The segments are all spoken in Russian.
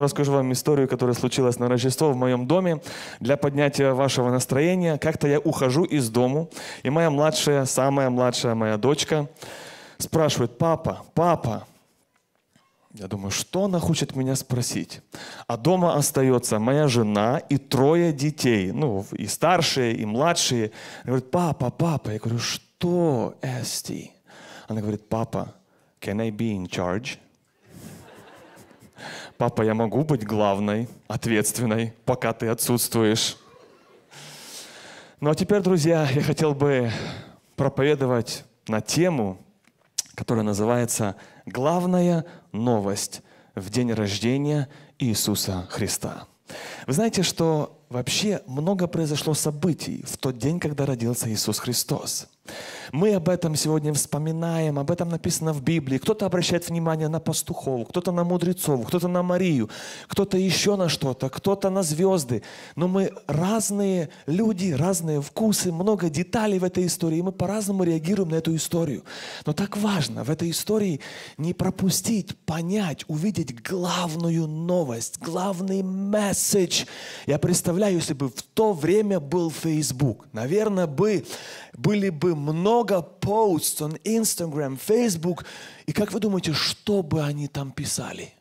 Расскажу вам историю, которая случилась на Рождество в моем доме. Для поднятия вашего настроения как-то я ухожу из дому, и моя младшая, самая младшая моя дочка спрашивает: «Папа, папа». Я думаю, что она хочет меня спросить? А дома остается моя жена и 3 детей, ну, и старшие, и младшие. Она говорит: «Папа, папа». Я говорю: «Что, Эсти?» Она говорит: «Папа, can I be in charge?» «Папа, я могу быть главной, ответственной, пока ты отсутствуешь?» Ну а теперь, друзья, я хотел бы проповедовать на тему, которая называется «Главная новость в день рождения Иисуса Христа». Вы знаете, что вообще много произошло событий в тот день, когда родился Иисус Христос. Мы об этом сегодня вспоминаем, об этом написано в Библии. Кто-то обращает внимание на пастухов, кто-то на мудрецов, кто-то на Марию, кто-то еще на что-то, кто-то на звезды. Но мы разные люди, разные вкусы, много деталей в этой истории, и мы по-разному реагируем на эту историю. Но так важно в этой истории не пропустить, понять, увидеть главную новость, главный месседж. Я представляю, если бы в то время был Facebook, наверное, были бы много постов на Instagram, Facebook. И как вы думаете, что бы они там писали?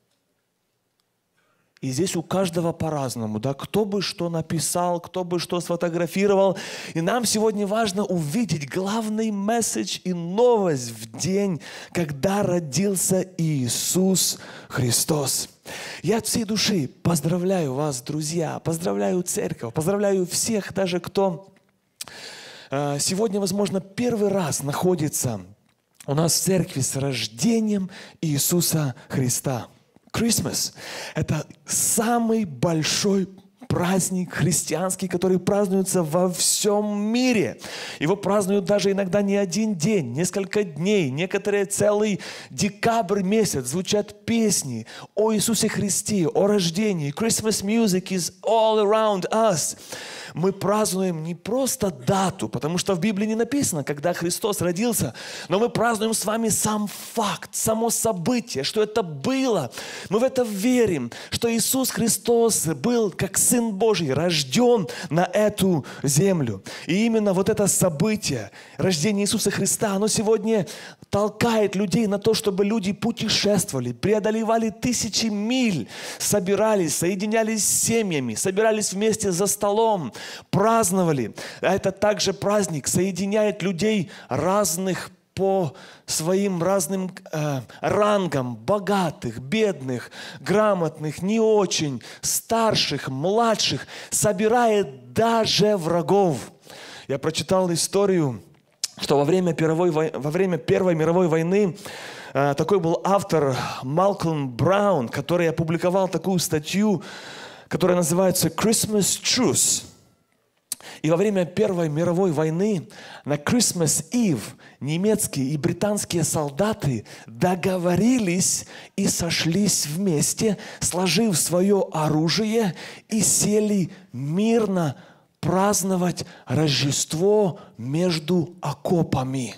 И здесь у каждого по-разному, да? Кто бы что написал, кто бы что сфотографировал. И нам сегодня важно увидеть главный месседж и новость в день, когда родился Иисус Христос. Я от всей души поздравляю вас, друзья, поздравляю церковь, поздравляю всех, даже кто сегодня, возможно, первый раз находится у нас в церкви с рождением Иисуса Христа. Christmas – это самый большой праздник христианский, который празднуется во всем мире. Его празднуют даже иногда не один день, несколько дней, некоторые целый декабрь месяц. Звучат песни о Иисусе Христе, о рождении. Christmas music is all around us. Мы празднуем не просто дату, потому что в Библии не написано, когда Христос родился, но мы празднуем с вами сам факт, само событие, что это было. Мы в это верим, что Иисус Христос был, как Сын Божий, рожден на эту землю. И именно вот это событие, рождение Иисуса Христа, оно сегодня толкает людей на то, чтобы люди путешествовали, преодолевали тысячи миль, собирались, соединялись с семьями, собирались вместе за столом, праздновали. Это также праздник соединяет людей разных по своим разным рангам, богатых, бедных, грамотных, не очень, старших, младших, собирает даже врагов. Я прочитал историю, что во время Первой мировой войны такой был автор Малкольм Браун, который опубликовал такую статью, которая называется «Christmas Truce». И во время Первой мировой войны на Christmas Eve немецкие и британские солдаты договорились и сошлись вместе, сложив свое оружие, и сели мирно праздновать Рождество между окопами.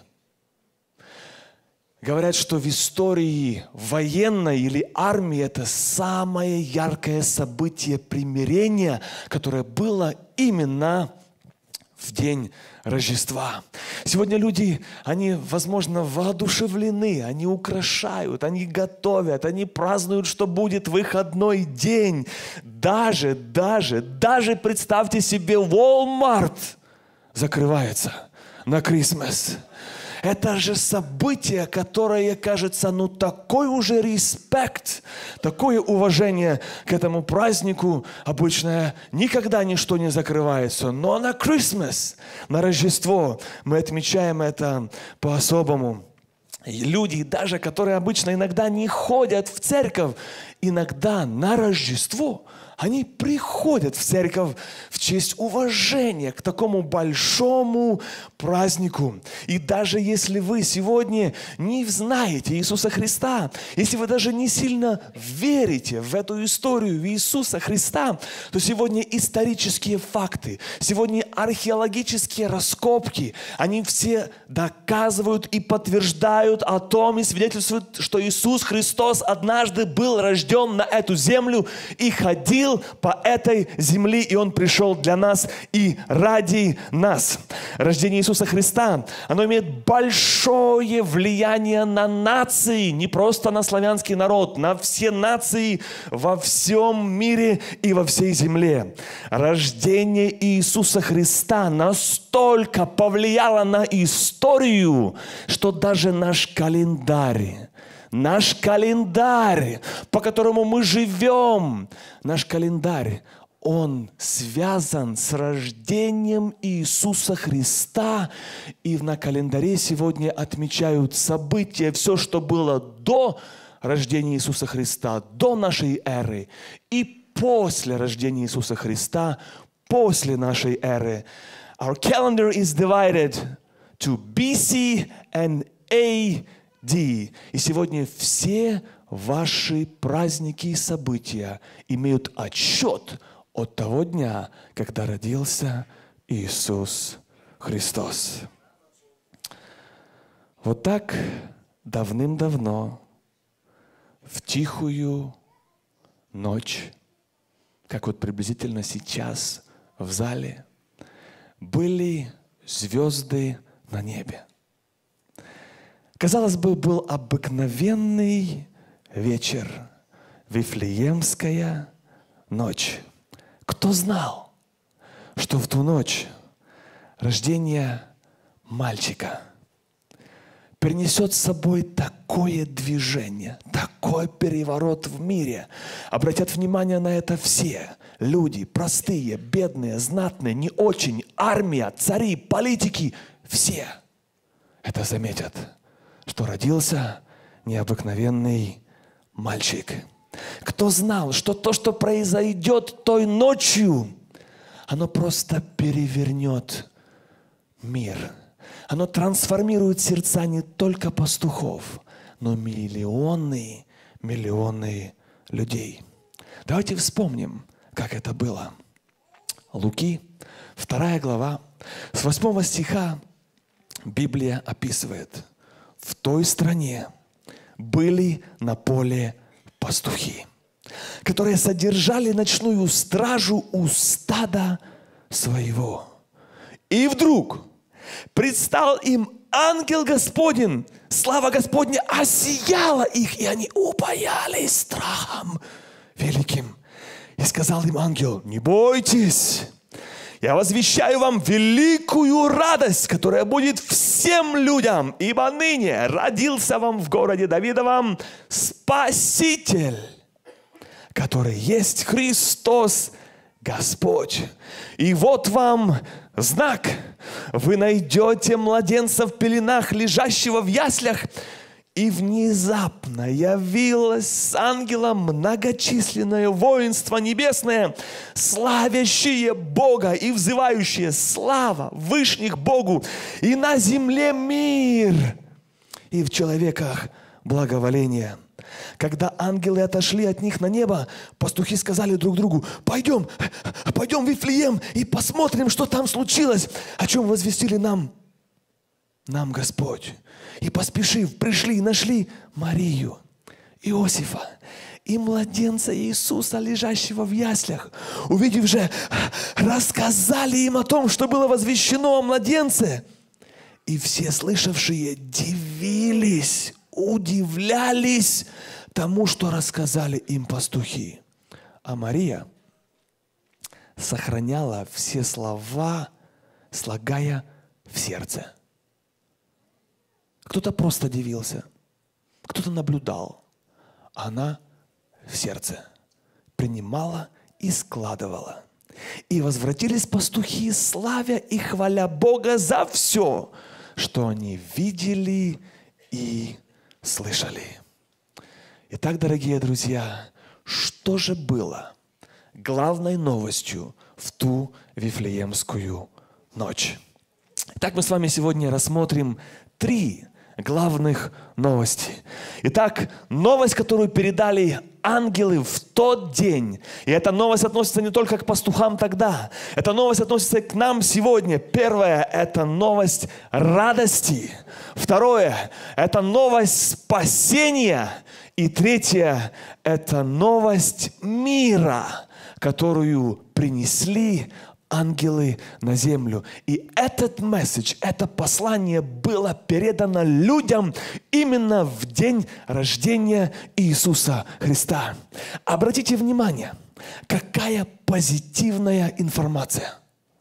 Говорят, что в истории военной или армии это самое яркое событие примирения, которое было именно в день Рождества. Сегодня люди, они, возможно, воодушевлены, они украшают, они готовят, они празднуют, что будет выходной день. Даже представьте себе, Walmart закрывается на Christmas. Это же событие, которое кажется, такой уже респект, такое уважение к этому празднику. Обычно никогда ничто не закрывается. Но на Christmas, на Рождество, мы отмечаем это по-особому. И люди, даже которые обычно иногда не ходят в церковь, иногда на Рождество Они приходят в церковь в честь уважения к такому большому празднику. И даже если вы сегодня не знаете Иисуса Христа, если вы даже не сильно верите в эту историю, в Иисуса Христа, то сегодня исторические факты, сегодня археологические раскопки, они все доказывают и подтверждают о том и свидетельствуют, что Иисус Христос однажды был рожден на эту землю и ходил по этой земле, и Он пришел для нас и ради нас. Рождение Иисуса Христа, оно имеет большое влияние на нации, не просто на славянский народ, на все нации во всем мире и во всей земле. Рождение Иисуса Христа настолько повлияло на историю, что даже наш календарь, по которому мы живем, наш календарь, он связан с рождением Иисуса Христа. И на календаре сегодня отмечают события, все, что было до рождения Иисуса Христа, до нашей эры, и после рождения Иисуса Христа, после нашей эры. Our calendar is divided to BC and AD. И сегодня все ваши праздники и события имеют отсчет от того дня, когда родился Иисус Христос. Вот так давным-давно, в тихую ночь, как вот приблизительно сейчас в зале, были звезды на небе. Казалось бы, был обыкновенный вечер, Вифлеемская ночь. Кто знал, что в ту ночь рождение мальчика принесет с собой такое движение, такой переворот в мире? Обратят внимание на это все люди, простые, бедные, знатные, не очень, армия, цари, политики, все это заметят, что родился необыкновенный мальчик. Кто знал, что то, что произойдет той ночью, оно просто перевернет мир. Оно трансформирует сердца не только пастухов, но миллионы людей. Давайте вспомним, как это было. Луки, 2 глава, с 8 стиха Библия описывает: в той стране были на поле пастухи, которые содержали ночную стражу у стада своего. И вдруг предстал им ангел Господень, слава Господня осияла их, и они упоялись страхом великим. И сказал им ангел: не бойтесь, я возвещаю вам великую радость, которая будет всем людям, ибо ныне родился вам в городе Давидовом Спаситель, который есть Христос Господь. И вот вам знак: вы найдете младенца в пеленах, лежащего в яслях. И внезапно явилось с ангелом многочисленное воинство небесное, славящее Бога и взывающее: слава вышних Богу, и на земле мир, и в человеках благоволение. Когда ангелы отошли от них на небо, пастухи сказали друг другу: пойдем в Вифлеем и посмотрим, что там случилось, о чем возвестили нам Господь. И поспешив, пришли и нашли Марию, Иосифа и младенца Иисуса, лежащего в яслях. Увидев же, рассказали им о том, что было возвещено о младенце. И все слышавшие дивились, удивлялись тому, что рассказали им пастухи. А Мария сохраняла все слова, слагая в сердце. Кто-то просто дивился, кто-то наблюдал. Она в сердце принимала и складывала. И возвратились пастухи, славя и хваля Бога за все, что они видели и слышали. Итак, дорогие друзья, что же было главной новостью в ту Вифлеемскую ночь. Итак, мы с вами сегодня рассмотрим 3 главных новости. Итак, новость, которую передали ангелы в тот день. И эта новость относится не только к пастухам тогда. Эта новость относится к нам сегодня. Первое – это новость радости. Второе – это новость спасения. И третье – это новость мира, которую принесли ангелы на землю. И этот месседж, это послание было передано людям именно в день рождения Иисуса Христа. Обратите внимание, какая позитивная информация.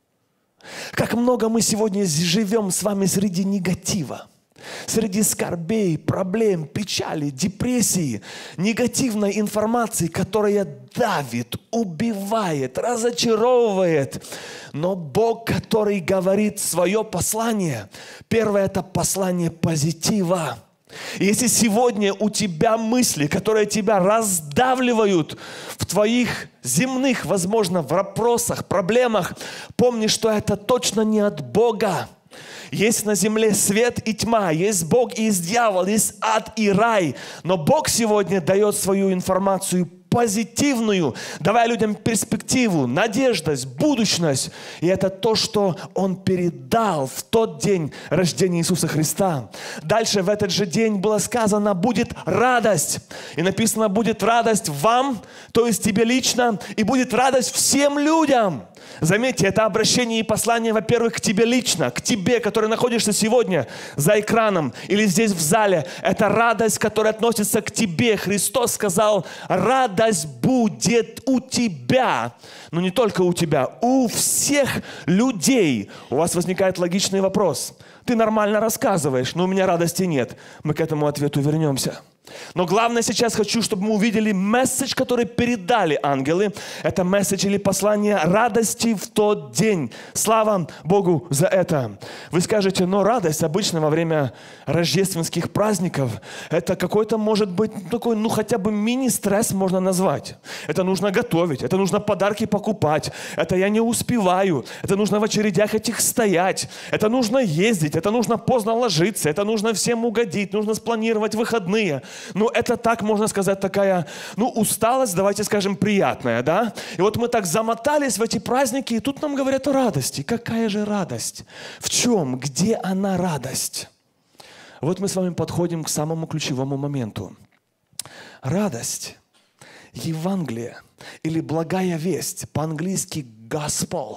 Как много мы сегодня живем с вами среди негатива. Среди скорбей, проблем, печали, депрессии, негативной информации, которая давит, убивает, разочаровывает. Но Бог, который говорит свое послание, первое – это послание позитива. И если сегодня у тебя мысли, которые тебя раздавливают в твоих земных, возможно, вопросах, проблемах, помни, что это точно не от Бога. Есть на земле свет и тьма, есть Бог и есть дьявол, есть ад и рай. Но Бог сегодня дает свою информацию позитивную, давая людям перспективу, надежность, будущность. И это то, что Он передал в тот день рождения Иисуса Христа. Дальше в этот же день было сказано, будет радость. И написано, будет радость вам, то есть тебе лично, и будет радость всем людям. Заметьте, это обращение и послание, во-первых, к тебе лично, к тебе, который находишься сегодня за экраном или здесь в зале. Это радость, которая относится к тебе. Христос сказал, радость будет у тебя. Но не только у тебя, у всех людей. У вас возникает логичный вопрос. Ты нормально рассказываешь, но у меня радости нет. Мы к этому ответу вернемся. Но главное сейчас хочу, чтобы мы увидели месседж, который передали ангелы. Это месседж или послание радости в тот день. Слава Богу за это. Вы скажете, но радость обычно во время рождественских праздников, это какой-то, может быть, такой, хотя бы мини-стресс можно назвать. Это нужно готовить, это нужно подарки покупать, это я не успеваю, это нужно в очередях этих стоять, это нужно ездить, это нужно поздно ложиться, это нужно всем угодить, нужно спланировать выходные. Это так, можно сказать, такая, усталость, давайте скажем, приятная, да? И вот мы так замотались в эти праздники, и тут нам говорят о радости. Какая же радость? В чем? Где она радость? Вот мы с вами подходим к самому ключевому моменту. Радость, Евангелие или благая весть, по-английски gospel,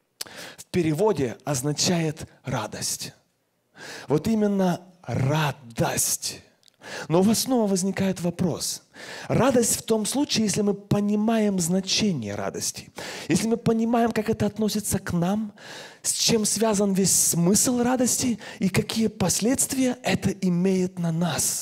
в переводе означает радость. Вот именно радость. Но у вас снова возникает вопрос. Радость в том случае, если мы понимаем значение радости, если мы понимаем, как это относится к нам, с чем связан весь смысл радости и какие последствия это имеет на нас.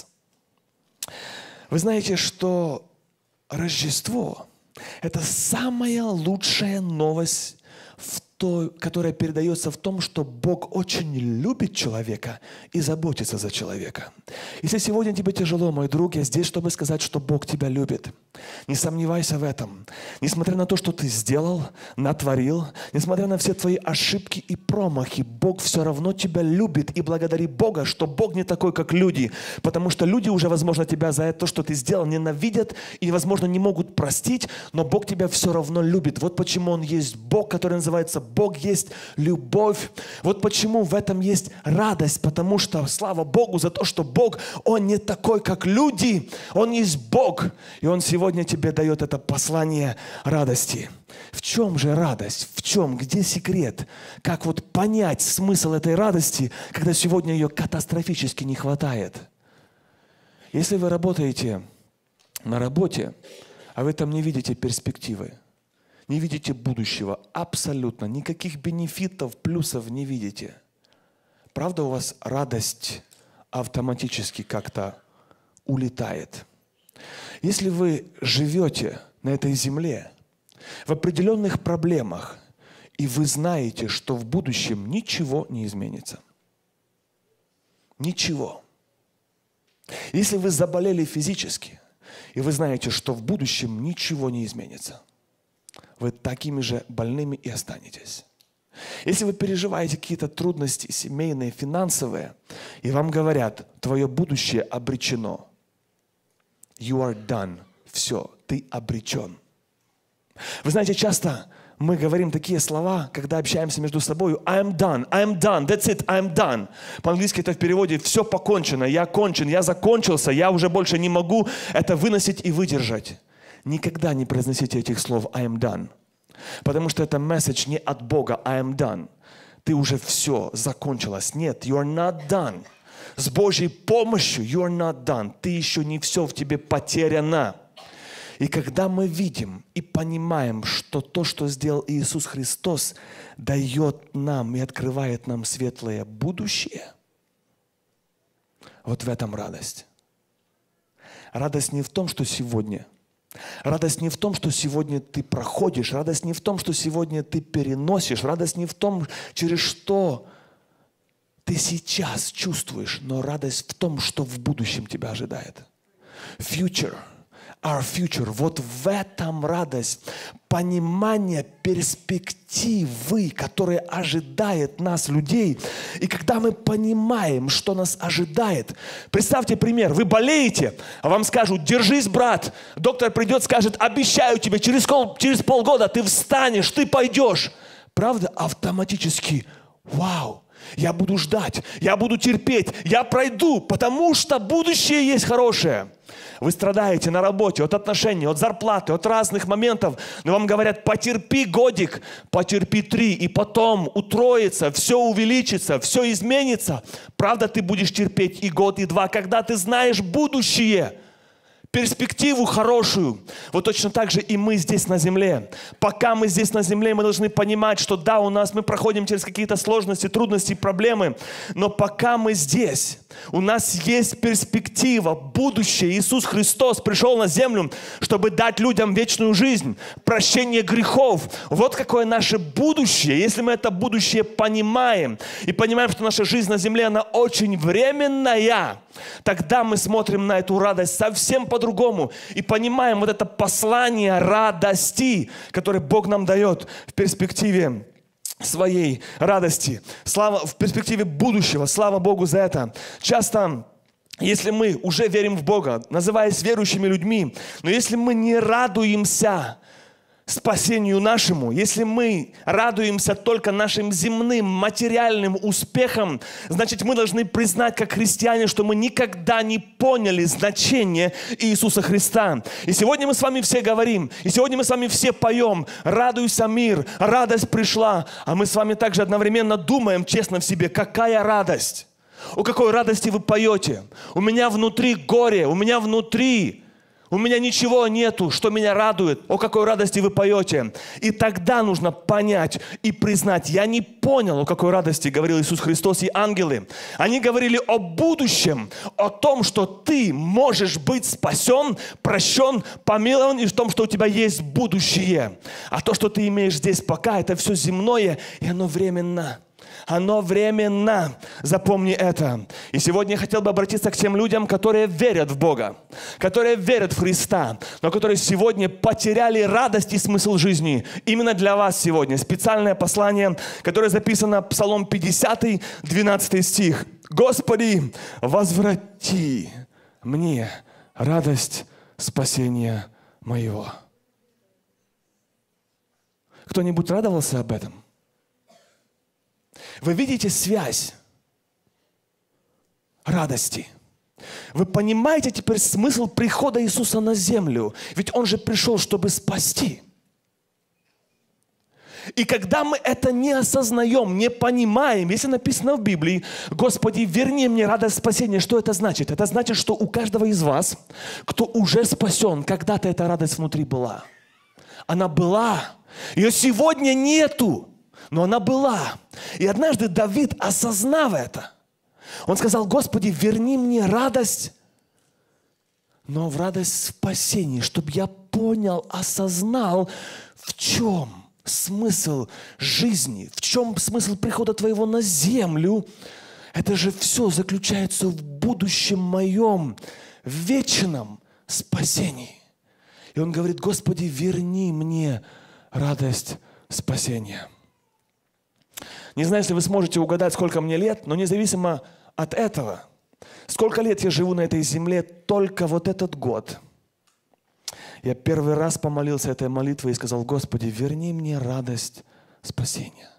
Вы знаете, что Рождество – это самая лучшая новость, которая передается в том, что Бог очень любит человека и заботится за человека. Если сегодня тебе тяжело, мой друг, я здесь, чтобы сказать, что Бог тебя любит. Не сомневайся в этом. Несмотря на то, что ты сделал, натворил, несмотря на все твои ошибки и промахи, Бог все равно тебя любит. И благодари Бога, что Бог не такой, как люди. Потому что люди уже, возможно, тебя за это, что ты сделал, ненавидят и, возможно, не могут простить, но Бог тебя все равно любит. Вот почему Он есть Бог, который называется Бог есть любовь. Вот почему в этом есть радость, потому что слава Богу за то, что Бог, Он не такой, как люди. Он есть Бог. И Он сегодня тебе дает это послание радости. В чем же радость? В чем? Где секрет? Как вот понять смысл этой радости, когда сегодня ее катастрофически не хватает? Если вы работаете на работе, а вы там не видите перспективы, не видите будущего, абсолютно, никаких бенефитов, плюсов не видите. Правда, у вас радость автоматически как-то улетает. Если вы живете на этой земле в определенных проблемах, и вы знаете, что в будущем ничего не изменится. Ничего. Если вы заболели физически, и вы знаете, что в будущем ничего не изменится, вы такими же больными и останетесь. Если вы переживаете какие-то трудности семейные, финансовые, и вам говорят, твое будущее обречено. You are done. Все, ты обречен. Вы знаете, часто мы говорим такие слова, когда общаемся между собой. I'm done, that's it, I'm done. По-английски это в переводе «все покончено», «я кончен», «я закончился», «я уже больше не могу это выносить и выдержать». Никогда не произносите этих слов «I'm done». Потому что это месседж не от Бога «I'm done». Ты уже все, закончилось. Нет, you are not done. С Божьей помощью you are not done. Ты еще не все в тебе потеряно. И когда мы видим и понимаем, что то, что сделал Иисус Христос, дает нам и открывает нам светлое будущее, вот в этом радость. Радость не в том, что сегодня. Радость не в том, что сегодня ты проходишь. Радость не в том, что сегодня ты переносишь. Радость не в том, через что ты сейчас чувствуешь. Но радость в том, что в будущем тебя ожидает. Future. Our future. Вот в этом радость. Понимание перспективы, которая ожидает нас, людей. И когда мы понимаем, что нас ожидает. Представьте пример. Вы болеете, а вам скажут: держись, брат. Доктор придет, скажет: обещаю тебе, через полгода ты встанешь, ты пойдешь. Правда? Автоматически. Вау. Я буду ждать, я буду терпеть, я пройду, потому что будущее есть хорошее. Вы страдаете на работе от отношений, от зарплаты, от разных моментов, но вам говорят: потерпи годик, потерпи 3, и потом утроится, все увеличится, все изменится. Правда, ты будешь терпеть и год, и 2, когда ты знаешь будущее. Перспективу хорошую. Вот точно так же и мы здесь на земле. Пока мы здесь на земле, мы должны понимать, что да, мы проходим через какие-то сложности, трудности, проблемы, но пока мы здесь, у нас есть перспектива, будущее. Иисус Христос пришел на землю, чтобы дать людям вечную жизнь, прощение грехов. Вот какое наше будущее. Если мы это будущее понимаем и понимаем, что наша жизнь на земле, она очень временная, тогда мы смотрим на эту радость совсем по-другому и понимаем вот это послание радости, которое Бог нам дает в перспективе своей радости, в перспективе будущего. Слава Богу за это. Часто, если мы уже верим в Бога, называясь верующими людьми, но если мы не радуемся спасению нашему, если мы радуемся только нашим земным, материальным успехам, значит, мы должны признать, как христиане, что мы никогда не поняли значение Иисуса Христа. И сегодня мы с вами все говорим, и сегодня мы с вами все поем: «Радуйся, мир, радость пришла». А мы с вами также одновременно думаем честно в себе: какая радость? О какой радости вы поете? У меня внутри горе, у меня ничего нету, что меня радует. О какой радости вы поете. И тогда нужно понять и признать: я не понял, о какой радости говорил Иисус Христос и ангелы. Они говорили о будущем, о том, что ты можешь быть спасен, прощен, помилован, и в том, что у тебя есть будущее. А то, что ты имеешь здесь пока, это все земное, и оно временно. Оно временно. Запомни это. И сегодня я хотел бы обратиться к тем людям, которые верят в Бога, которые верят в Христа, но которые сегодня потеряли радость и смысл жизни. Именно для вас сегодня специальное послание, которое записано в Псалом 50, 12 стих. «Господи, возврати мне радость спасения моего». Кто-нибудь радовался об этом? Вы видите связь радости. Вы понимаете теперь смысл прихода Иисуса на землю. Ведь Он же пришел, чтобы спасти. И когда мы это не осознаем, не понимаем, если написано в Библии: «Господи, верни мне радость спасения», что это значит? Это значит, что у каждого из вас, кто уже спасен, когда-то эта радость внутри была. Она была. Ее сегодня нету. Но она была. И однажды Давид, осознав это, он сказал: «Господи, верни мне радость, но в радость спасения, чтобы я понял, осознал, в чем смысл жизни, в чем смысл прихода Твоего на землю. Это же все заключается в будущем моем, в вечном спасении». И он говорит: «Господи, верни мне радость спасения. Не знаю, если вы сможете угадать, сколько мне лет, но независимо от этого, сколько лет я живу на этой земле, только вот этот год. Я первый раз помолился этой молитвой и сказал: Господи, верни мне радость спасения.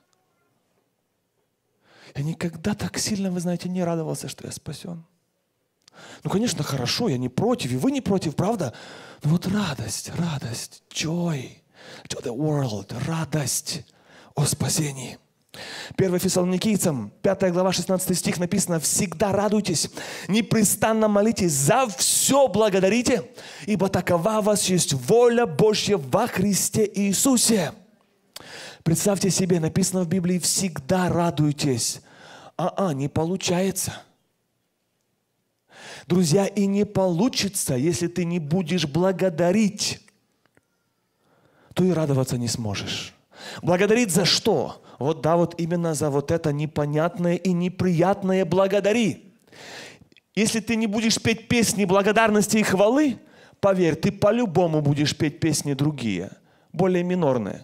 Я никогда так сильно, вы знаете, не радовался, что я спасен. Ну, конечно, хорошо, я не против, и вы не против, правда? Но вот радость, joy to the world, радость о спасении. 1 Фессалоникийцам, 5 глава, 16 стих написано: «Всегда радуйтесь, непрестанно молитесь, за все благодарите, ибо такова у вас есть воля Божья во Христе Иисусе». Представьте себе, написано в Библии: «Всегда радуйтесь». Не получается. Друзья, и не получится, если ты не будешь благодарить, то и радоваться не сможешь. Благодарить за что? Вот именно за вот это непонятное и неприятное благодари. Если ты не будешь петь песни благодарности и хвалы, поверь, ты по-любому будешь петь песни другие, более минорные.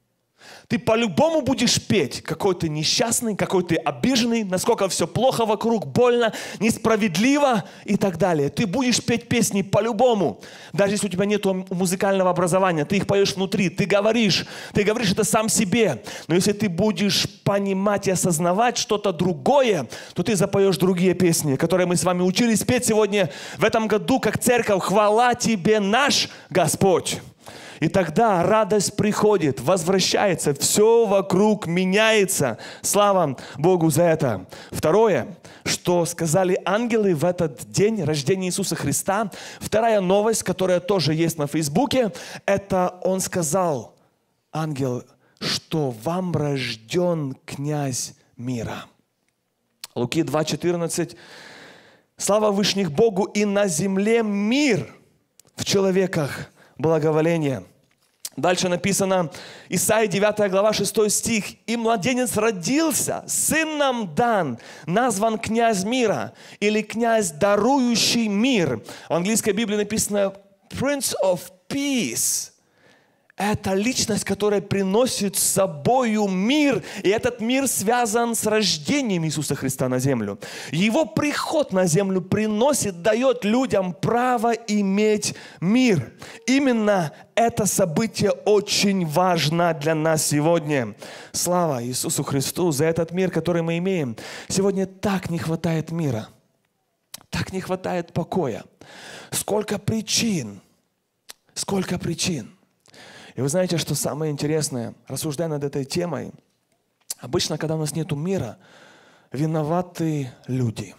Ты по-любому будешь петь, какой ты несчастный, какой ты обиженный, насколько все плохо вокруг, больно, несправедливо и так далее. Ты будешь петь песни по-любому. Даже если у тебя нет музыкального образования, ты их поешь внутри, ты говоришь это сам себе. Но если ты будешь понимать и осознавать что-то другое, то ты запоешь другие песни, которые мы с вами учились петь сегодня в этом году, как церковь. «Хвала тебе, наш Господь». И тогда радость приходит, возвращается, все вокруг меняется. Слава Богу за это. Второе, что сказали ангелы в этот день рождения Иисуса Христа. Вторая новость, которая тоже есть на Фейсбуке, это он сказал, ангел, что вам рожден князь мира. Луки 2,14. Слава Вышних Богу, и на земле мир, в человеках благоволение. Дальше написано, Исайя 9 глава 6 стих. «И младенец родился, сын нам дан, назван князь мира» или князь, дарующий мир. В английской Библии написано Prince of Peace. Это личность, которая приносит с собою мир. И этот мир связан с рождением Иисуса Христа на землю. Его приход на землю дает людям право иметь мир. Именно это событие очень важно для нас сегодня. Слава Иисусу Христу за этот мир, который мы имеем. Сегодня так не хватает мира. Так не хватает покоя. Сколько причин. Сколько причин. И вы знаете, что самое интересное, рассуждая над этой темой, обычно, когда у нас нет мира, виноваты люди.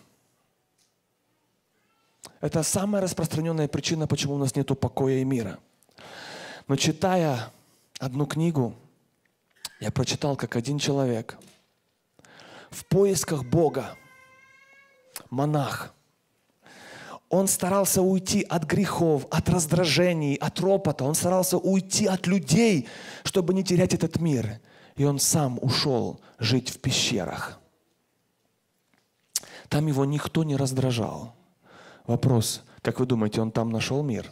Это самая распространенная причина, почему у нас нет покоя и мира. Но читая одну книгу, я прочитал, как один человек в поисках Бога, монах, он старался уйти от грехов, от раздражений, от ропота. Он старался уйти от людей, чтобы не терять этот мир. И он сам ушел жить в пещерах. Там его никто не раздражал. Вопрос, как вы думаете, он там нашел мир?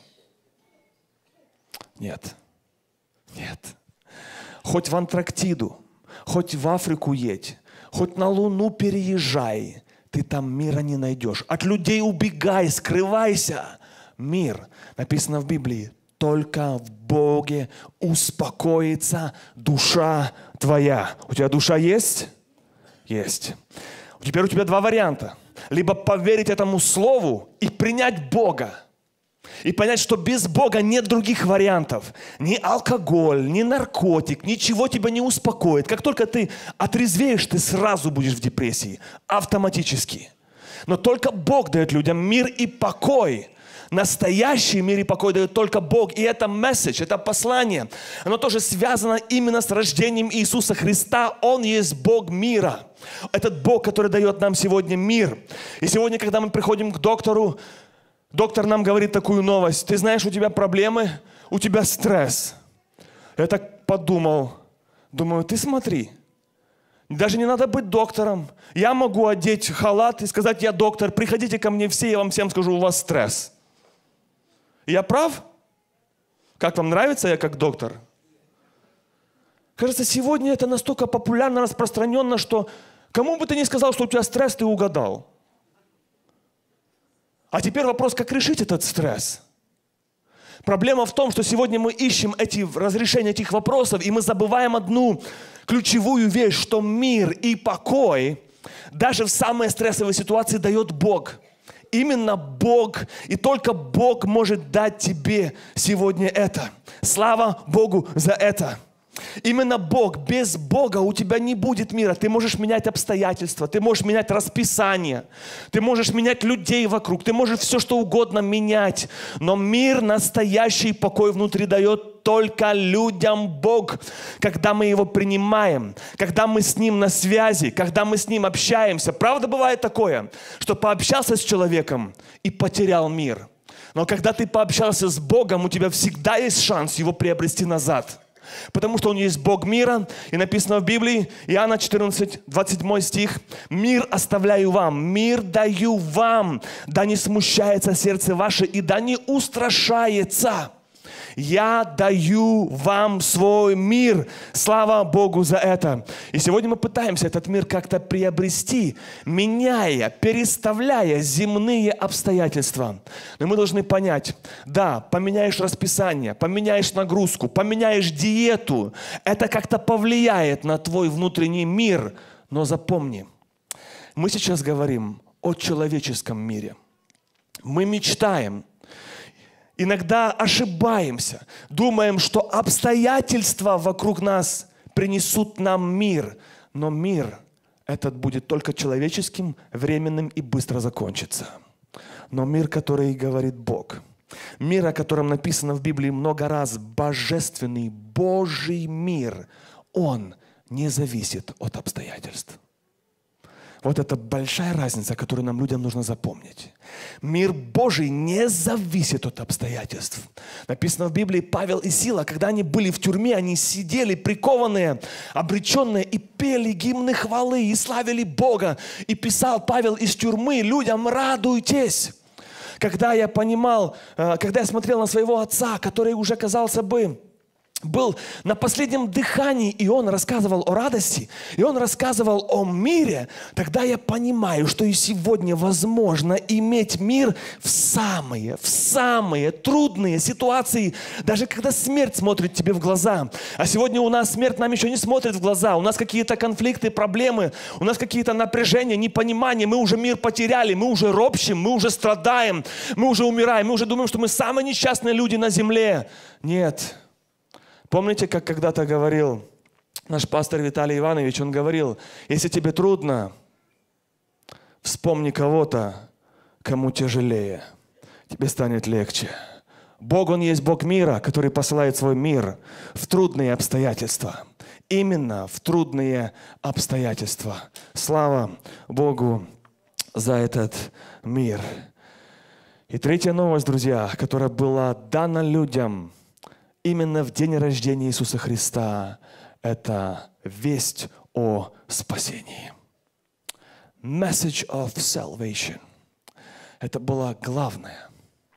Нет. Нет. Хоть в Антарктиду, хоть в Африку едь, хоть на Луну переезжай, ты там мира не найдешь. От людей убегай, скрывайся. Мир, написано в Библии, только в Боге успокоится душа твоя. У тебя душа есть? Есть. Теперь у тебя два варианта. Либо поверить этому слову и принять Бога. И понять, что без Бога нет других вариантов. Ни алкоголь, ни наркотик, ничего тебя не успокоит. Как только ты отрезвеешь, ты сразу будешь в депрессии. Автоматически. Но только Бог дает людям мир и покой. Настоящий мир и покой дает только Бог. И это месседж, это послание. Оно тоже связано именно с рождением Иисуса Христа. Он есть Бог мира. Этот Бог, который дает нам сегодня мир. И сегодня, когда мы приходим к доктору, доктор нам говорит такую новость. Ты знаешь, у тебя проблемы, у тебя стресс. Я так подумал. Думаю, ты смотри. Даже не надо быть доктором. Я могу одеть халат и сказать, я доктор, приходите ко мне все, я вам всем скажу, у вас стресс. Я прав? Как вам нравится я как доктор? Кажется, сегодня это настолько популярно, распространенно, что кому бы ты ни сказал, что у тебя стресс, ты угадал. А теперь вопрос, как решить этот стресс? Проблема в том, что сегодня мы ищем разрешения этих вопросов, и мы забываем одну ключевую вещь, что мир и покой даже в самые стрессовые ситуации дает Бог. Именно Бог, и только Бог может дать тебе сегодня это. Слава Богу за это. Именно Бог. Без Бога у тебя не будет мира. Ты можешь менять обстоятельства, ты можешь менять расписание, ты можешь менять людей вокруг, ты можешь все, что угодно менять. Но мир, настоящий покой внутри дает только людям Бог. Когда мы Его принимаем, когда мы с Ним на связи, когда мы с Ним общаемся. Правда, бывает такое, что пообщался с человеком и потерял мир. Но когда ты пообщался с Богом, у тебя всегда есть шанс его приобрести назад. Потому что Он есть Бог мира. И написано в Библии, Иоанна 14, 27 стих. «Мир оставляю вам, мир даю вам, да не смущается сердце ваше и да не устрашается. Я даю вам свой мир». Слава Богу за это. И сегодня мы пытаемся этот мир как-то приобрести, меняя, переставляя земные обстоятельства. Но мы должны понять, да, поменяешь расписание, поменяешь нагрузку, поменяешь диету, это как-то повлияет на твой внутренний мир. Но запомни, мы сейчас говорим о человеческом мире. Мы мечтаем, иногда ошибаемся, думаем, что обстоятельства вокруг нас принесут нам мир. Но мир этот будет только человеческим, временным и быстро закончится. Но мир, который говорит Бог, мир, о котором написано в Библии много раз, божественный, Божий мир, он не зависит от обстоятельств. Вот это большая разница, которую нам, людям, нужно запомнить. Мир Божий не зависит от обстоятельств. Написано в Библии, Павел и Сила, когда они были в тюрьме, они сидели прикованные, обреченные, и пели гимны хвалы, и славили Бога. И писал Павел из тюрьмы людям: радуйтесь. Когда я понимал, когда я смотрел на своего отца, который уже, казался бы, был на последнем дыхании, и он рассказывал о радости, и он рассказывал о мире, тогда я понимаю, что и сегодня возможно иметь мир в самые трудные ситуации, даже когда смерть смотрит тебе в глаза. А сегодня у нас смерть нам еще не смотрит в глаза, у нас какие-то конфликты, проблемы, у нас какие-то напряжения, непонимания, мы уже мир потеряли, мы уже ропщим, мы уже страдаем, мы уже умираем, мы уже думаем, что мы самые несчастные люди на земле. Нет. Помните, как когда-то говорил наш пастор Виталий Иванович, он говорил: если тебе трудно, вспомни кого-то, кому тяжелее, тебе станет легче. Бог, Он есть Бог мира, который посылает свой мир в трудные обстоятельства. Именно в трудные обстоятельства. Слава Богу за этот мир. И третья новость, друзья, которая была дана людям именно в день рождения Иисуса Христа, это весть о спасении. Message of salvation. Это была главная,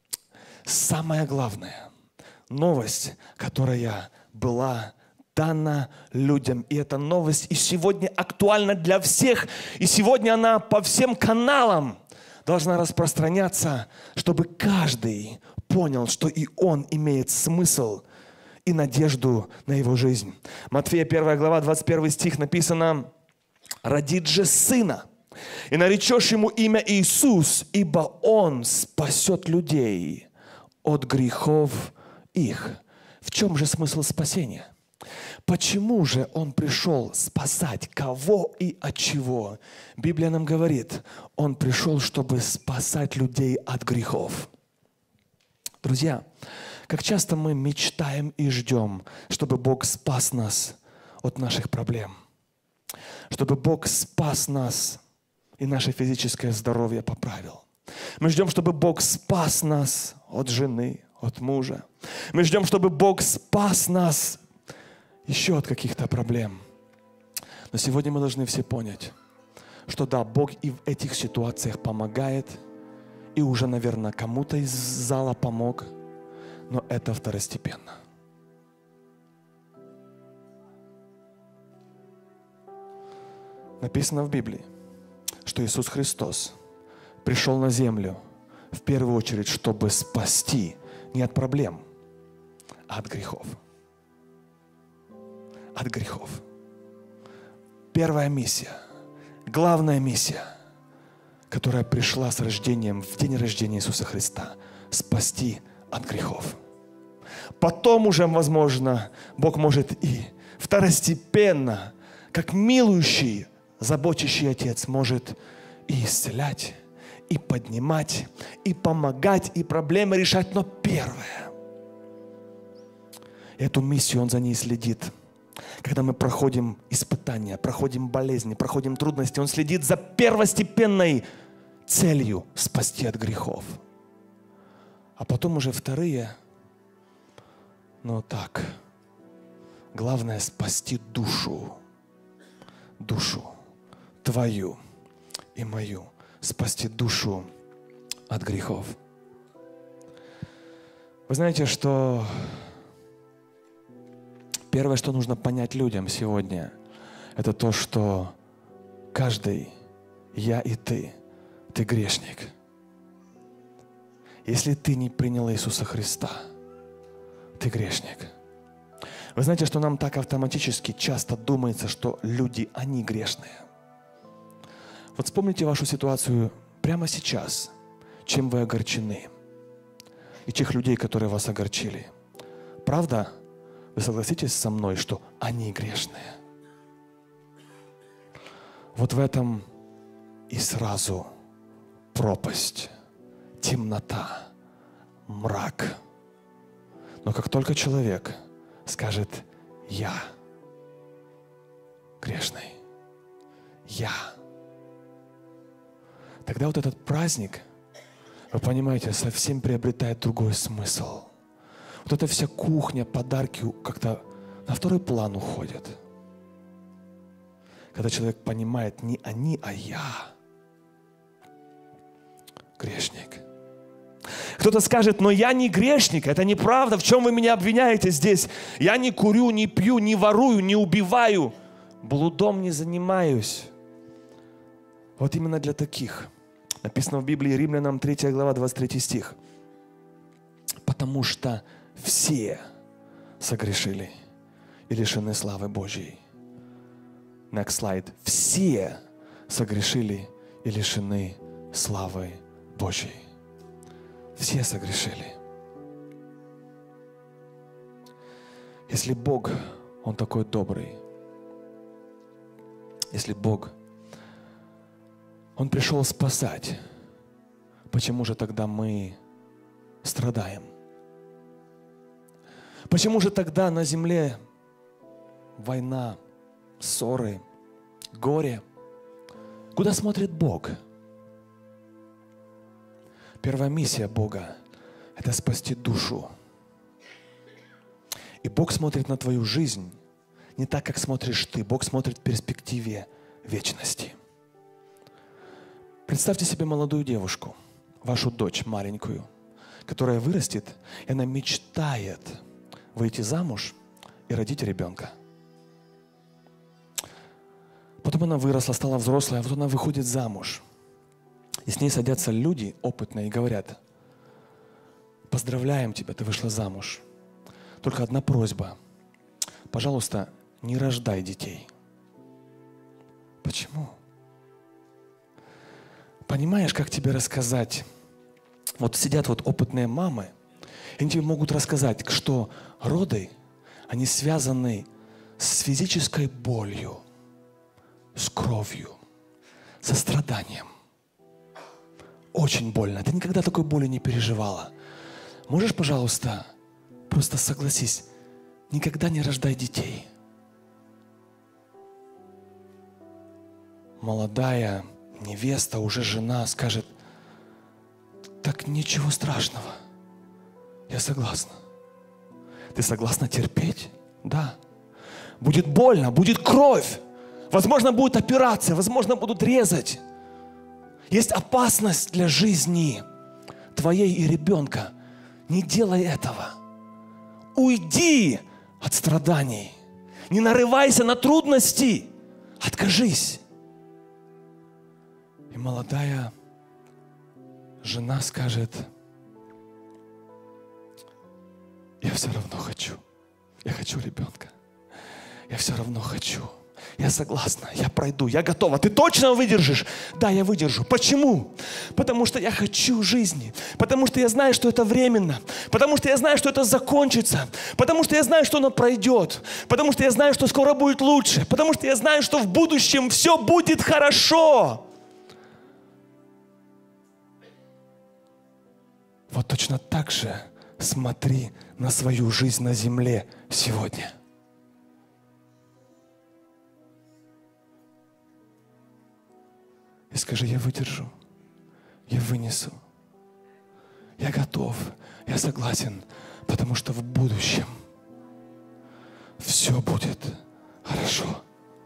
самая главная новость, которая была дана людям. И эта новость и сегодня актуальна для всех. И сегодня она по всем каналам должна распространяться, чтобы каждый понял, что и он имеет смысл и надежду на его жизнь. Матфея 1 глава, 21 стих написано: «Родит же сына, и наречешь ему имя Иисус, ибо он спасет людей от грехов их». В чем же смысл спасения? Почему же он пришел спасать? Кого и от чего? Библия нам говорит, он пришел, чтобы спасать людей от грехов. Друзья, как часто мы мечтаем и ждем, чтобы Бог спас нас от наших проблем, чтобы Бог спас нас и наше физическое здоровье поправил. Мы ждем, чтобы Бог спас нас от жены, от мужа. Мы ждем, чтобы Бог спас нас еще от каких-то проблем. Но сегодня мы должны все понять, что да, Бог и в этих ситуациях помогает, и уже, наверное, кому-то из зала помог, но это второстепенно. Написано в Библии, что Иисус Христос пришел на землю в первую очередь, чтобы спасти не от проблем, а от грехов. От грехов. Первая миссия, главная миссия, которая пришла с рождением, в день рождения Иисуса Христа, спасти от грехов. Потом уже, возможно, Бог может и второстепенно, как милующий, заботящий Отец, может и исцелять, и поднимать, и помогать, и проблемы решать. Но первое, эту миссию Он за ней следит. Когда мы проходим испытания, проходим болезни, проходим трудности, Он следит за первостепенной целью спасти от грехов. А потом уже вторые, ну так, главное спасти душу. Душу твою и мою. Спасти душу от грехов. Вы знаете, что первое, что нужно понять людям сегодня, это то, что каждый, я и ты грешник. Если ты не принял Иисуса Христа, ты грешник. Вы знаете, что нам так автоматически часто думается, что люди, они грешные. Вот вспомните вашу ситуацию прямо сейчас, чем вы огорчены, и тех людей, которые вас огорчили. Правда, вы согласитесь со мной, что они грешные? Вот в этом и сразу пропасть, темнота, мрак. Но как только человек скажет «Я грешный», «Я», тогда вот этот праздник, вы понимаете, совсем приобретает другой смысл. Вот эта вся кухня, подарки как-то на второй план уходят. Когда человек понимает не они, а я грешник. Кто-то скажет, но я не грешник, это неправда, в чем вы меня обвиняете здесь? Я не курю, не пью, не ворую, не убиваю, блудом не занимаюсь. Вот именно для таких написано в Библии, Римлянам 3 глава, 23 стих. Потому что все согрешили и лишены славы Божьей. Next slide. Все согрешили и лишены славы Божьей. Все согрешили. Если Бог, Он такой добрый, если Бог, Он пришел спасать, почему же тогда мы страдаем? Почему же тогда на земле война, ссоры, горе? Куда смотрит Бог? Первая миссия Бога – это спасти душу. И Бог смотрит на твою жизнь не так, как смотришь ты. Бог смотрит в перспективе вечности. Представьте себе молодую девушку, вашу дочь маленькую, которая вырастет, и она мечтает выйти замуж и родить ребенка. Потом она выросла, стала взрослой, а вот она выходит замуж. И с ней садятся люди опытные и говорят: поздравляем тебя, ты вышла замуж. Только одна просьба. Пожалуйста, не рождай детей. Почему? Понимаешь, как тебе рассказать? Вот сидят вот опытные мамы, и они тебе могут рассказать, что роды, они связаны с физической болью, с кровью, со страданием. Очень больно. Ты никогда такой боли не переживала. Можешь, пожалуйста, просто согласись, никогда не рождай детей. Молодая невеста, уже жена, скажет: так ничего страшного. Я согласна. Ты согласна терпеть? Да. Будет больно, будет кровь. Возможно, будет операция, возможно, будут резать. Есть опасность для жизни твоей и ребенка. Не делай этого. Уйди от страданий. Не нарывайся на трудности. Откажись. молодая жена скажет: я все равно хочу. Я хочу ребенка. Я все равно хочу. Я согласна, я пройду, я готова. Ты точно выдержишь? Да, я выдержу. Почему? Потому что я хочу жизни. Потому что я знаю, что это временно. Потому что я знаю, что это закончится. Потому что я знаю, что оно пройдет. Потому что я знаю, что скоро будет лучше. Потому что я знаю, что в будущем все будет хорошо. Вот точно так же смотри на свою жизнь на земле сегодня. И скажи: я выдержу, я вынесу, я готов, я согласен, потому что в будущем все будет хорошо.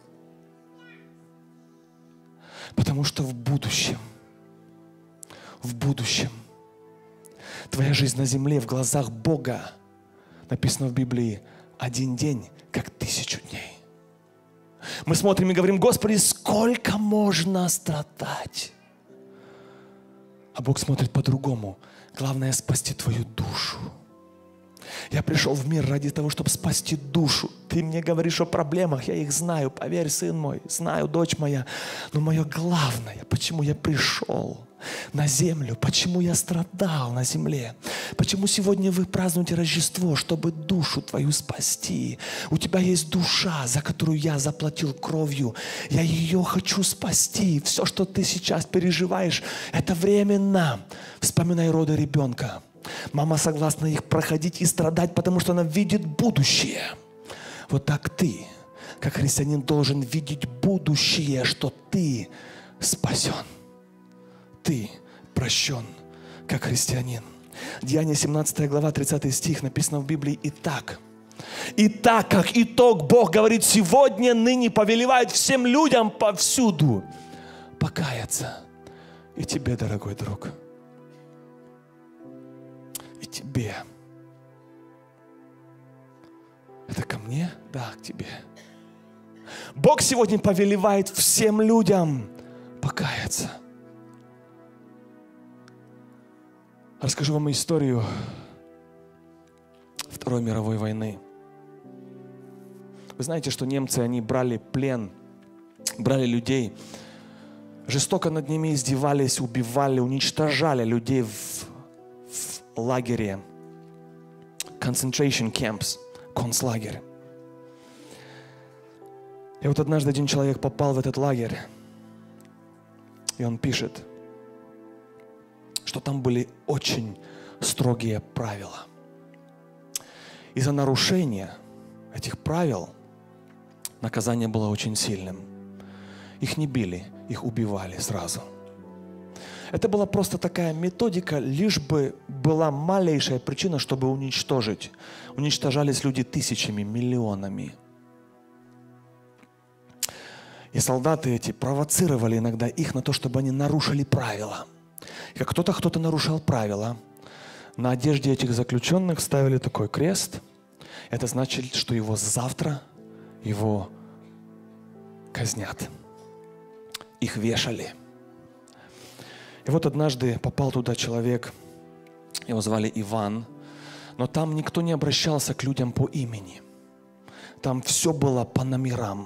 Потому что в будущем твоя жизнь на земле в глазах Бога, написано в Библии, один день, как 1000 дней. Мы смотрим и говорим: Господи, сколько можно страдать? А Бог смотрит по-другому. Главное — спасти твою душу. Я пришел в мир ради того, чтобы спасти душу. Ты мне говоришь о проблемах, я их знаю. Поверь, сын мой, знаю, дочь моя. Но мое главное, почему я пришел на землю, почему я страдал на земле, почему сегодня вы празднуете Рождество, чтобы душу твою спасти. У тебя есть душа, за которую я заплатил кровью. Я ее хочу спасти. Все, что ты сейчас переживаешь, это временно. Вспоминай роды ребенка. Мама согласна их проходить и страдать, потому что она видит будущее. Вот так ты, как христианин, должен видеть будущее, что ты спасен. Ты прощен, как христианин. Деяния 17 глава, 30 стих, написано в Библии: «Итак, как итог, Бог говорит, сегодня, ныне повелевает всем людям повсюду покаяться». И тебе, дорогой друг, и тебе. Это ко мне? Да, к тебе. Бог сегодня повелевает всем людям покаяться. Расскажу вам историю Второй мировой войны. Вы знаете, что немцы, они брали плен, брали людей, жестоко над ними издевались, убивали, уничтожали людей в лагере, concentration camps, концлагерь. И вот однажды один человек попал в этот лагерь, и он пишет, что там были очень строгие правила. И за нарушение этих правил наказание было очень сильным. Их не били, их убивали сразу. Это была просто такая методика, лишь бы была малейшая причина, чтобы уничтожить. Уничтожались люди тысячами, миллионами. И солдаты эти провоцировали иногда их на то, чтобы они нарушили правила. И как кто-то нарушал правила, на одежде этих заключенных ставили такой крест. Это значит, что его завтра казнят. Их вешали. И вот однажды попал туда человек, его звали Иван, но там никто не обращался к людям по имени. Там все было по номерам.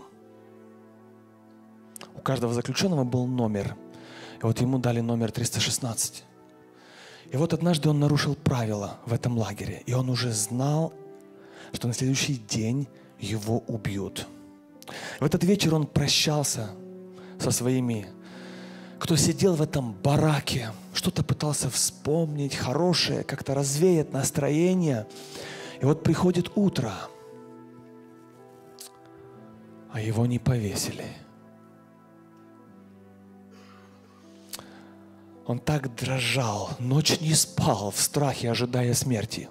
У каждого заключенного был номер. И вот ему дали номер 316. И вот однажды он нарушил правила в этом лагере. И он уже знал, что на следующий день его убьют. И в этот вечер он прощался со своими, кто сидел в этом бараке, что-то пытался вспомнить хорошее, как-то развеять настроение. И вот приходит утро, а его не повесили. Он так дрожал, ночь не спал в страхе, ожидая смерти.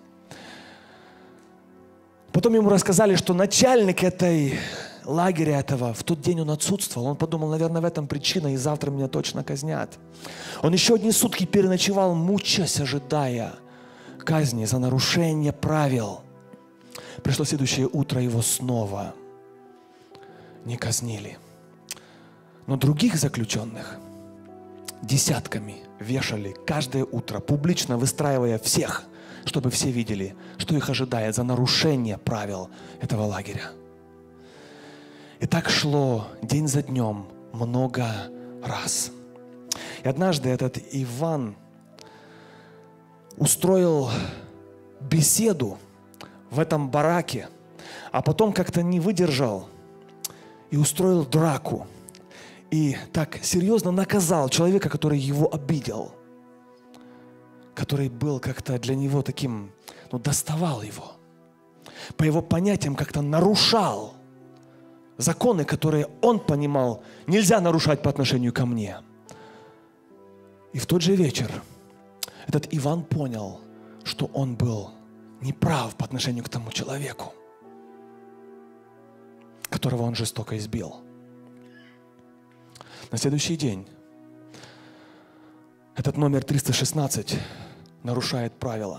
Потом ему рассказали, что начальник этой лагеря этого, в тот день он отсутствовал. Он подумал, наверное, в этом причина, и завтра меня точно казнят. Он еще одни сутки переночевал, мучаясь, ожидая казни за нарушение правил. Пришло следующее утро, его снова не казнили. Но других заключенных десятками вешали каждое утро, публично выстраивая всех, чтобы все видели, что их ожидает за нарушение правил этого лагеря. И так шло день за днем много раз. И однажды этот Иван устроил беседу в этом бараке, а потом как-то не выдержал и устроил драку. И так серьезно наказал человека, который его обидел, который был как-то для него таким, доставал его. По его понятиям как-то нарушал законы, которые он понимал, нельзя нарушать по отношению ко мне. И в тот же вечер этот Иван понял, что он был неправ по отношению к тому человеку, которого он жестоко избил. На следующий день этот номер 316 нарушает правила.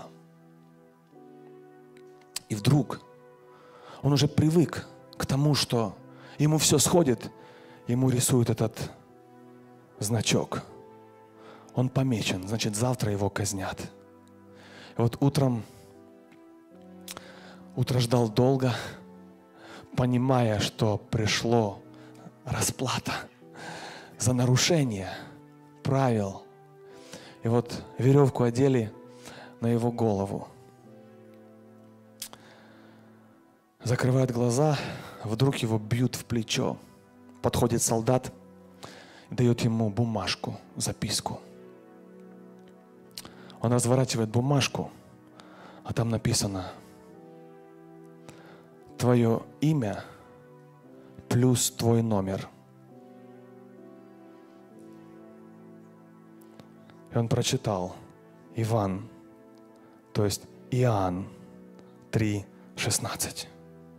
И вдруг он уже привык к тому, что ему все сходит, ему рисуют этот значок. Он помечен, значит, завтра его казнят. И вот утро ждал долго, понимая, что пришло расплата за нарушение правил. И вот веревку одели на его голову. Закрывает глаза, вдруг его бьют в плечо. Подходит солдат и дает ему бумажку, записку. Он разворачивает бумажку, а там написано: твое имя плюс твой номер. И он прочитал: Иван, то есть Иоанн 3:16.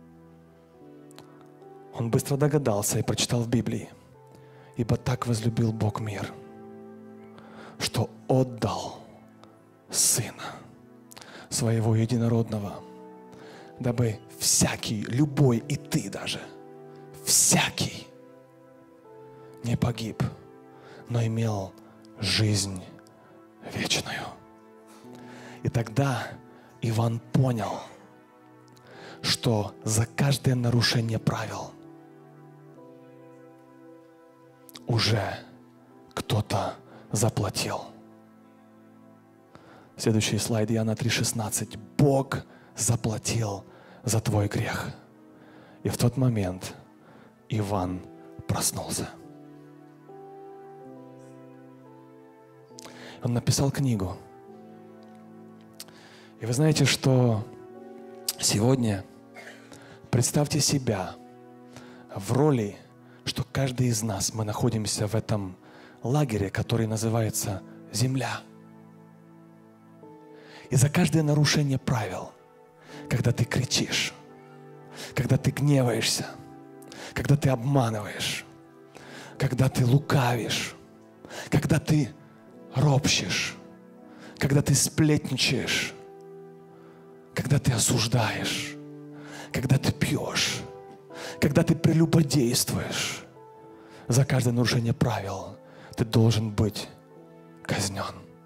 Он быстро догадался и прочитал в Библии: ибо так возлюбил Бог мир, что отдал Сына Своего Единородного, дабы всякий, любой, и ты даже, всякий не погиб, но имел жизнь вечную. И тогда Иван понял, что за каждое нарушение правил уже кто-то заплатил. Следующий слайд, Иоанна 3:16. Бог заплатил за твой грех. И в тот момент Иван проснулся. Он написал книгу. И вы знаете, что сегодня представьте себя в роли, что каждый из нас, мы находимся в этом лагере, который называется земля. И за каждое нарушение правил, когда ты кричишь, когда ты гневаешься, когда ты обманываешь, когда ты лукавишь, когда ты ропщешь, когда ты сплетничаешь, когда ты осуждаешь, когда ты пьешь, когда ты прелюбодействуешь, за каждое нарушение правил ты должен быть казнен.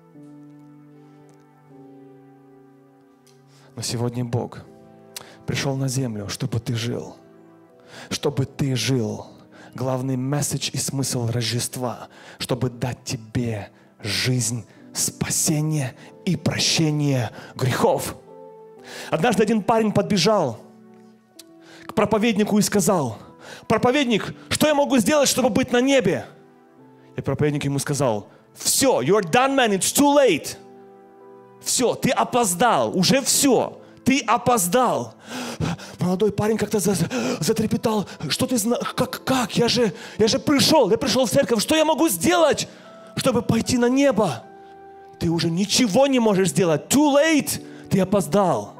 Но сегодня Бог пришел на землю, чтобы ты жил. Чтобы ты жил. Главный месседж и смысл Рождества, чтобы дать тебе жизнь, спасение и прощение грехов. Однажды один парень подбежал к проповеднику и сказал: проповедник, что я могу сделать, чтобы быть на небе? И проповедник ему сказал: все, you're done, man, it's too late. Все, ты опоздал, уже все, ты опоздал. Молодой парень как-то затрепетал. Что ты знаешь? Как? Я же пришел в церковь. Что я могу сделать, чтобы пойти на небо? Ты уже ничего не можешь сделать. Too late. Ты опоздал.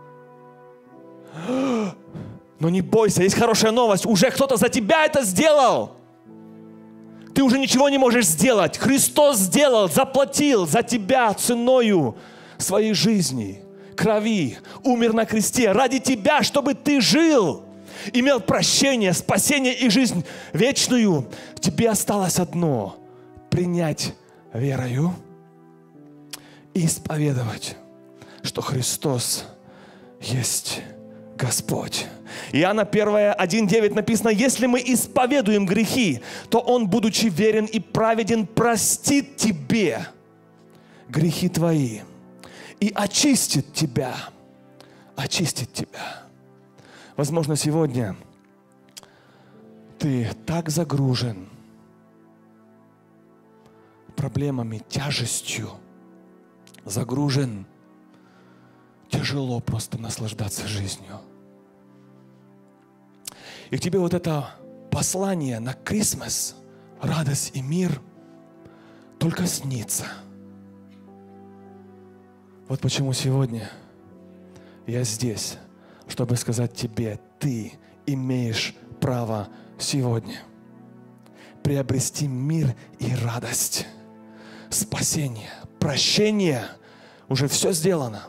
Но не бойся, есть хорошая новость. Уже кто-то за тебя это сделал. Ты уже ничего не можешь сделать. Христос сделал, заплатил за тебя ценою своей жизни, крови, умер на кресте ради тебя, чтобы ты жил, имел прощение, спасение и жизнь вечную. Тебе осталось одно — принять верою и исповедовать, что Христос есть Господь. Иоанна 1:1-9 написано: если мы исповедуем грехи, то Он, будучи верен и праведен, простит тебе грехи твои и очистит тебя. Очистит тебя. Возможно, сегодня ты так загружен проблемами, тяжестью, загружен, тяжело просто наслаждаться жизнью. И к тебе вот это послание на Крисмас, радость и мир, только снится. Вот почему сегодня я здесь, чтобы сказать тебе: ты имеешь право сегодня приобрести мир и радость, спасение, прощение. Уже все сделано.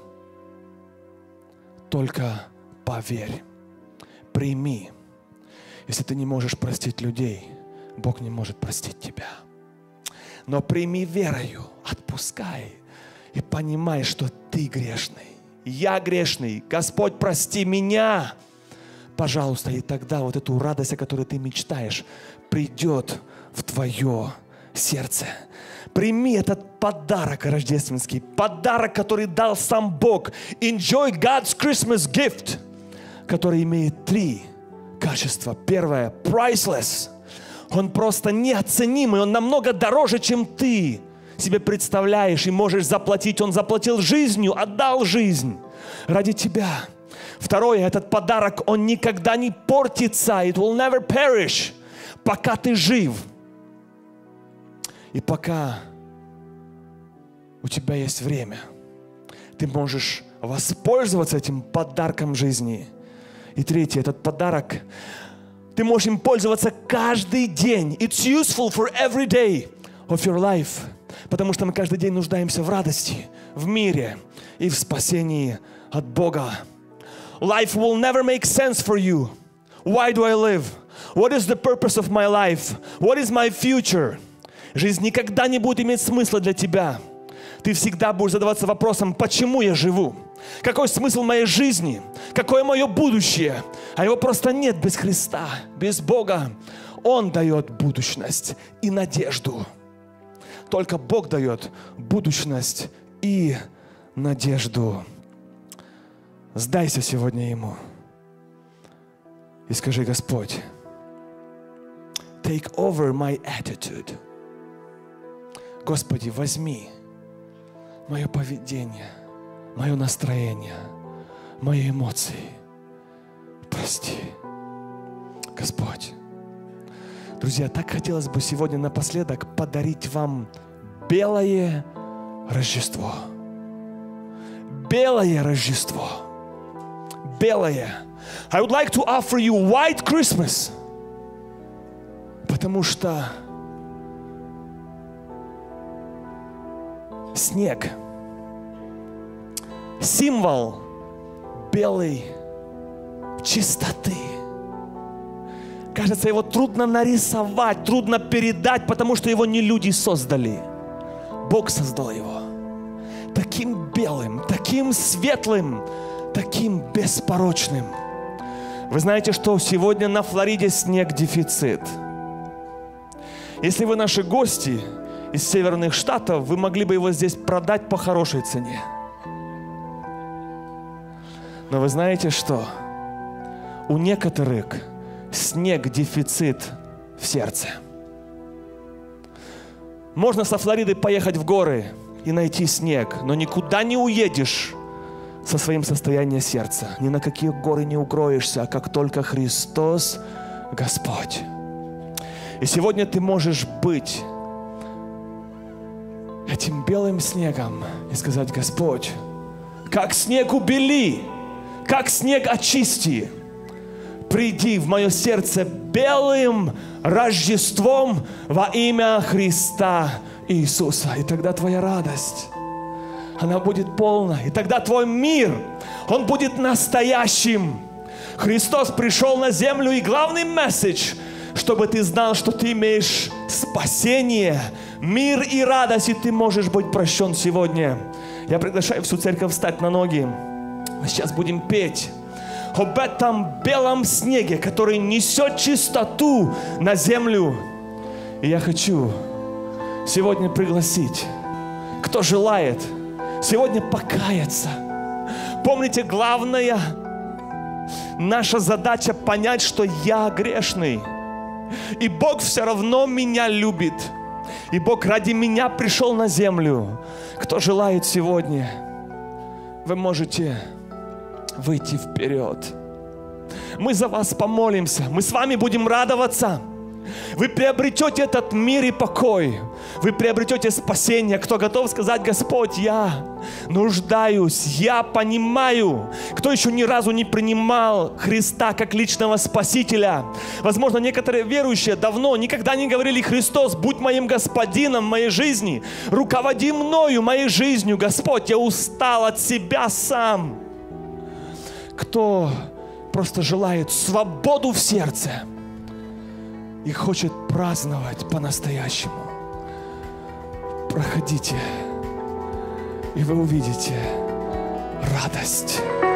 Только поверь, прими. Если ты не можешь простить людей, Бог не может простить тебя. Но прими верою, отпускай и понимай, что ты грешный. Я грешный. Господь, прости меня. Пожалуйста, и тогда вот эту радость, о которой ты мечтаешь, придет в твое сердце. Прими этот подарок рождественский, подарок, который дал сам Бог. Enjoy God's Christmas gift, который имеет 3 качества. Первое, priceless. Он просто неоценимый, он намного дороже, чем ты себе представляешь и можешь заплатить. Он заплатил жизнью, отдал жизнь ради тебя. Второе, этот подарок, он никогда не портится. It will never perish. Пока ты жив. И пока у тебя есть время, ты можешь воспользоваться этим подарком жизни. И третье, этот подарок, ты можешь им пользоваться каждый день. It's useful for every day of your life. Потому что мы каждый день нуждаемся в радости, в мире и в спасении от Бога. Life will never make sense for you. Why do I live? What is the purpose of my life? What is my future? Жизнь никогда не будет иметь смысла для тебя. Ты всегда будешь задаваться вопросом: почему я живу? Какой смысл моей жизни? Какое мое будущее? А его просто нет без Христа, без Бога. Он дает будущность и надежду. Только Бог дает будущность и надежду. Сдайся сегодня Ему и скажи: Господь, take over my attitude. Господи, возьми мое поведение, мое настроение, мои эмоции. Прости, Господь. Друзья, так хотелось бы сегодня напоследок подарить вам белое Рождество. Белое Рождество. Белое. I would like to offer you white Christmas. Потому что снег — символ белой чистоты. Кажется, его трудно нарисовать, трудно передать, потому что его не люди создали. Бог создал его таким белым, таким светлым, таким беспорочным. Вы знаете, что сегодня на Флориде снег дефицит. Если вы наши гости из северных штатов, вы могли бы его здесь продать по хорошей цене. Но вы знаете что? У некоторых снег дефицит в сердце. Можно со Флориды поехать в горы и найти снег, но никуда не уедешь со своим состоянием сердца. Ни на какие горы не укроешься, как только Христос Господь. И сегодня ты можешь быть этим белым снегом и сказать: Господь, как снег убели, как снег очисти. Приди в мое сердце белым Рождеством во имя Христа Иисуса. И тогда твоя радость, она будет полна. И тогда твой мир, он будет настоящим. Христос пришел на землю, и главный месседж, чтобы ты знал, что ты имеешь спасение, Мир и радость, и ты можешь быть прощен сегодня. Я приглашаю всю церковь встать на ноги. Мы сейчас будем петь об этом белом снеге, который несет чистоту на землю. И я хочу сегодня пригласить, кто желает сегодня покаяться. Помните, главная наша задача понять, что я грешный. И Бог все равно меня любит. И Бог ради меня пришел на землю. Кто желает сегодня, вы можете выйти вперед. Мы за вас помолимся. Мы с вами будем радоваться. Вы приобретете этот мир и покой. Вы приобретете спасение. Кто готов сказать: Господь, я нуждаюсь, я понимаю. Кто еще ни разу не принимал Христа как личного Спасителя? Возможно, некоторые верующие давно никогда не говорили: Христос, будь моим Господином моей жизни. Руководи мною, моей жизнью. Господь, я устал от себя сам. Кто просто желает свободу в сердце и хочет праздновать по-настоящему, проходите, и вы увидите радость.